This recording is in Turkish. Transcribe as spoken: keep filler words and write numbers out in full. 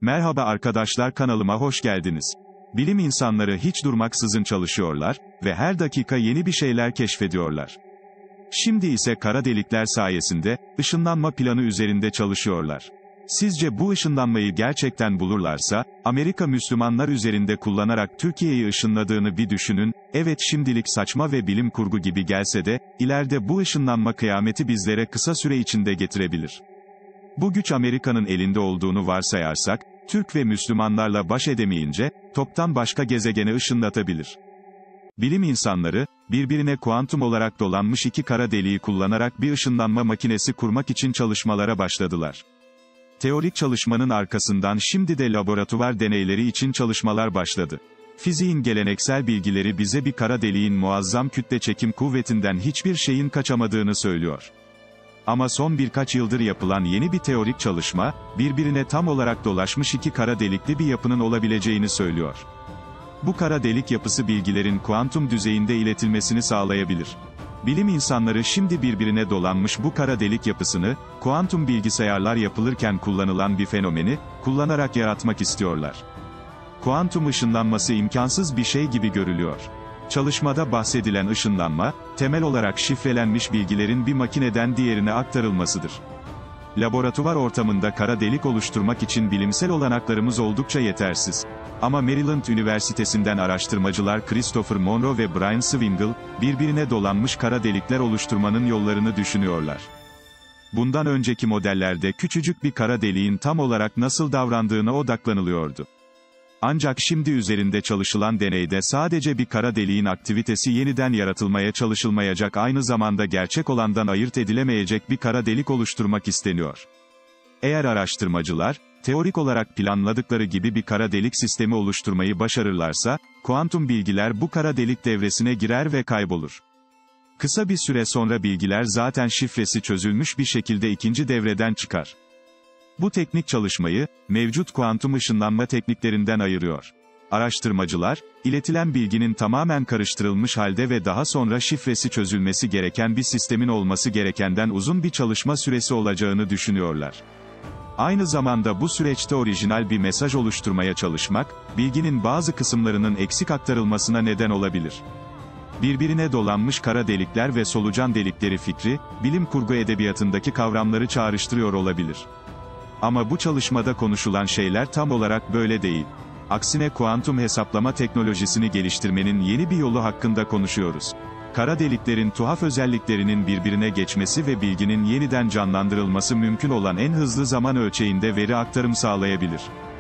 Merhaba arkadaşlar, kanalıma hoş geldiniz. Bilim insanları hiç durmaksızın çalışıyorlar ve her dakika yeni bir şeyler keşfediyorlar. Şimdi ise kara delikler sayesinde ışınlanma planı üzerinde çalışıyorlar. Sizce bu ışınlanmayı gerçekten bulurlarsa, Amerika Müslümanlar üzerinde kullanarak Türkiye'yi ışınladığını bir düşünün. Evet, şimdilik saçma ve bilim kurgu gibi gelse de, ileride bu ışınlanma kıyameti bizlere kısa süre içinde getirebilir. Bu güç Amerika'nın elinde olduğunu varsayarsak, Türk ve Müslümanlarla baş edemeyince, toptan başka gezegene ışınlatabilir. Bilim insanları, birbirine kuantum olarak dolanmış iki kara deliği kullanarak bir ışınlanma makinesi kurmak için çalışmalara başladılar. Teorik çalışmanın arkasından şimdi de laboratuvar deneyleri için çalışmalar başladı. Fiziğin geleneksel bilgileri bize bir kara deliğin muazzam kütle çekim kuvvetinden hiçbir şeyin kaçamadığını söylüyor. Ama son birkaç yıldır yapılan yeni bir teorik çalışma, birbirine tam olarak dolaşmış iki kara delikli bir yapının olabileceğini söylüyor. Bu kara delik yapısı bilgilerin kuantum düzeyinde iletilmesini sağlayabilir. Bilim insanları şimdi birbirine dolanmış bu kara delik yapısını, kuantum bilgisayarlar yapılırken kullanılan bir fenomeni, kullanarak yaratmak istiyorlar. Kuantum ışınlanması imkansız bir şey gibi görülüyor. Çalışmada bahsedilen ışınlanma, temel olarak şifrelenmiş bilgilerin bir makineden diğerine aktarılmasıdır. Laboratuvar ortamında kara delik oluşturmak için bilimsel olanaklarımız oldukça yetersiz. Ama Maryland Üniversitesi'nden araştırmacılar Christopher Monroe ve Brian Swingle, birbirine dolanmış kara delikler oluşturmanın yollarını düşünüyorlar. Bundan önceki modellerde küçücük bir kara deliğin tam olarak nasıl davrandığına odaklanılıyordu. Ancak şimdi üzerinde çalışılan deneyde sadece bir kara deliğin aktivitesi yeniden yaratılmaya çalışılmayacak, aynı zamanda gerçek olandan ayırt edilemeyecek bir kara delik oluşturmak isteniyor. Eğer araştırmacılar, teorik olarak planladıkları gibi bir kara delik sistemi oluşturmayı başarırlarsa, kuantum bilgiler bu kara delik devresine girer ve kaybolur. Kısa bir süre sonra bilgiler zaten şifresi çözülmüş bir şekilde ikinci devreden çıkar. Bu teknik çalışmayı, mevcut kuantum ışınlanma tekniklerinden ayırıyor. Araştırmacılar, iletilen bilginin tamamen karıştırılmış halde ve daha sonra şifresi çözülmesi gereken bir sistemin olması gerekenden uzun bir çalışma süresi olacağını düşünüyorlar. Aynı zamanda bu süreçte orijinal bir mesaj oluşturmaya çalışmak, bilginin bazı kısımlarının eksik aktarılmasına neden olabilir. Birbirine dolanmış kara delikler ve solucan delikleri fikri, bilim kurgu edebiyatındaki kavramları çağrıştırıyor olabilir. Ama bu çalışmada konuşulan şeyler tam olarak böyle değil. Aksine kuantum hesaplama teknolojisini geliştirmenin yeni bir yolu hakkında konuşuyoruz. Kara deliklerin tuhaf özelliklerinin birbirine geçmesi ve bilginin yeniden canlandırılması mümkün olan en hızlı zaman ölçeğinde veri aktarım sağlayabilir.